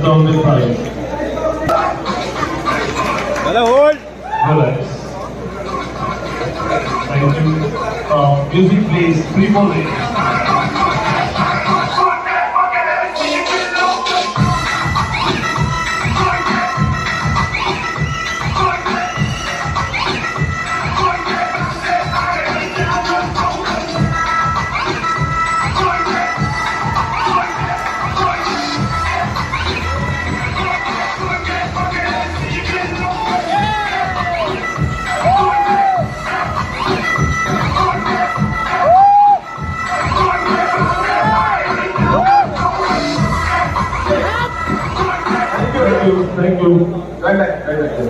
down the prize. Hello, hold. Relax. Thank you. Music please. 3-4 Thank you. Right back.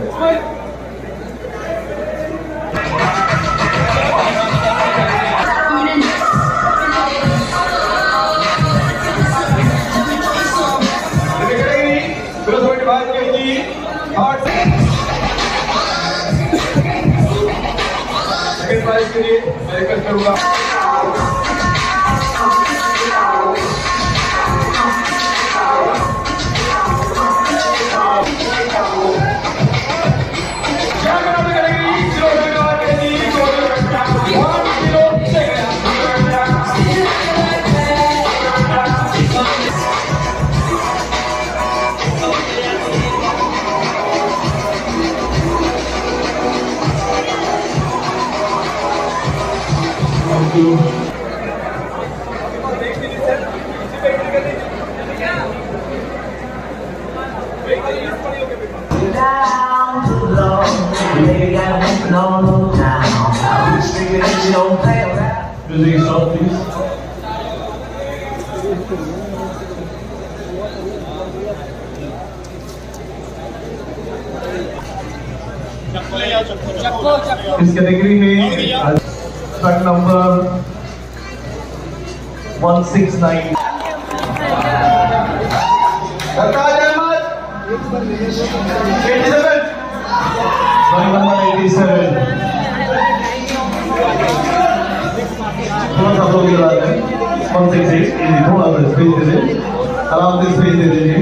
Second prize के लिए मैं request करूंगा Down to the low, baby got me no down. I'm just thinking that you don't play around. Music stop, please. इस category में truck number 169 थोड़ा सा तो गिरा है 168 थोड़ा सा स्पेस दे दे आराम से स्पेस दे दीजिए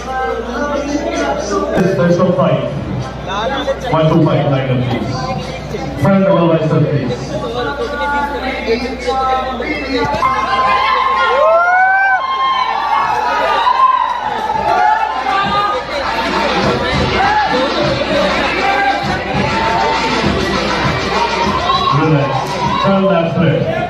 best of 5 1 to 5 line up please front double bicep please relax turn that thread